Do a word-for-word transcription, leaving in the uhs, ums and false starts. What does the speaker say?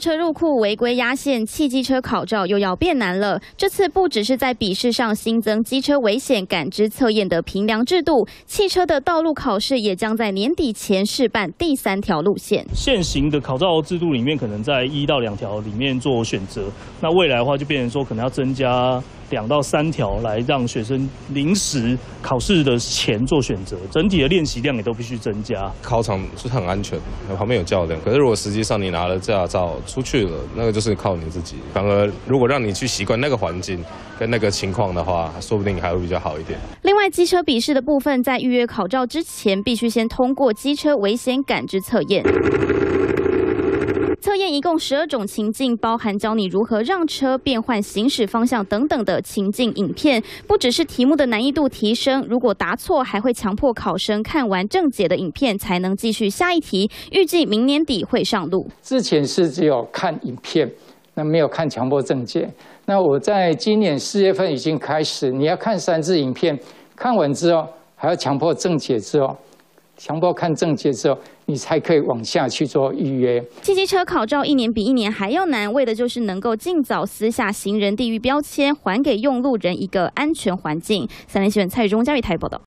车入库违规压线，汽机车考照又要变难了。这次不只是在笔试上新增机车危险感知测验的评量制度，汽车的道路考试也将在年底前试办第三条路线。现行的考照制度里面，可能在一到两条里面做选择，那未来的话就变成说，可能要增加两到三条来让学生临时考试的前做选择，整体的练习量也都必须增加。 考场是很安全，旁边有教练，可是如果实际上你拿了驾照出去了，那个就是靠你自己。反而如果让你去习惯那个环境跟那个情况的话，说不定还会比较好一点。 另外，机车笔试的部分，在预约考照之前，必须先通过机车危险感知测验。测验一共十二种情境，包含教你如何让车、变换行驶方向等等的情境影片。不只是题目的难易度提升，如果答错，还会强迫考生看完正解的影片才能继续下一题。预计明年底会上路。 之前是只有看影片，那没有看强迫正解。那我在今年四月份已经开始，你要看三支影片，看完之后还要强迫正解之后。强迫看正解之后，你才可以往下去做预约。 汽机车考照一年比一年还要难，为的就是能够尽早撕下行人地域标签，还给用路人一个安全环境。三立新闻蔡宇中嘉义台报道。